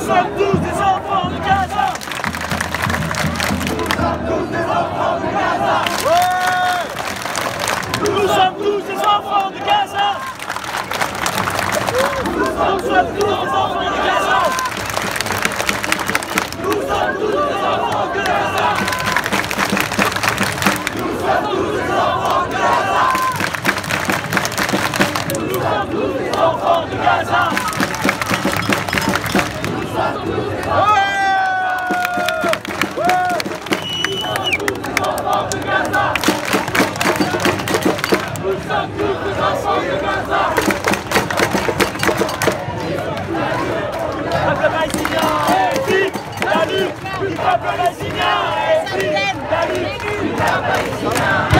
sommes tous des enfants de Gaza. Nous sommes tous des enfants de Gaza. Ouais. Nous sommes tous des enfants de Gaza. Nous sommes tous des enfants de Gaza. Nous sommes tous des enfants de Gaza. Nous sommes tous des enfants de Gaza. Nous sommes tous des enfants de Gaza. Nous sommes tous des enfants de Gaza. Nous sommes tous des enfants de Gaza. Le peuple palestinien est vive. La lutte du peuple palestinien est vive. La lutte du peuple palestinien.